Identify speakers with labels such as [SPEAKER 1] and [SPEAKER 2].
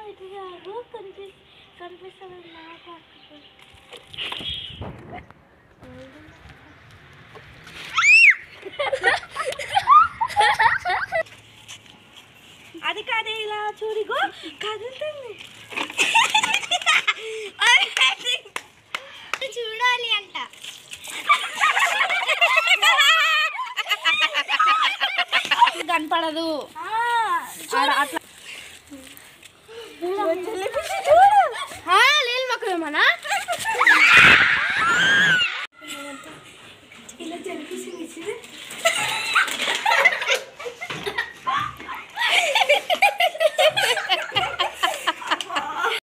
[SPEAKER 1] కనిపిస్తుంది అది కాదే ఇలా చూడిగో కదులుతుంది చూడాలి అంట కనపడదు అట్లా నీళ్ళు మొక్కమేమన్నా